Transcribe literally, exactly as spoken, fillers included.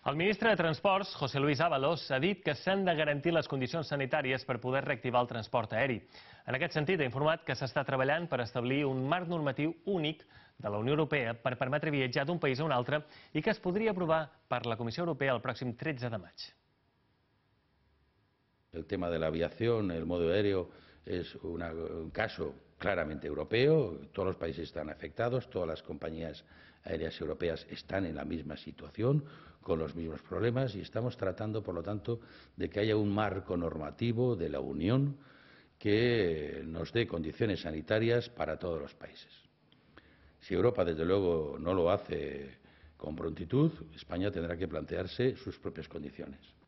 El ministre de Transports, José Luis Ábalos, ha dit que s'han de garantir les condicions sanitàries per poder reactivar el transport aeri. En aquest sentit, ha informat que s'està treballant per establir un marc normatiu únic de la Unió Europea per permetre viatjar d'un país a un altre i que es podria aprovar per la Comissió Europea el pròxim tretze de maig. El tema de la aviación, el modo aéreo, es una, un caso claramente europeo. Todos los países están afectados, todas las compañías aéreas europeas están en la misma situación, con los mismos problemas, y estamos tratando, por lo tanto, de que haya un marco normativo de la Unión que nos dé condiciones sanitarias para todos los países. Si Europa, desde luego, no lo hace con prontitud, España tendrá que plantearse sus propias condiciones.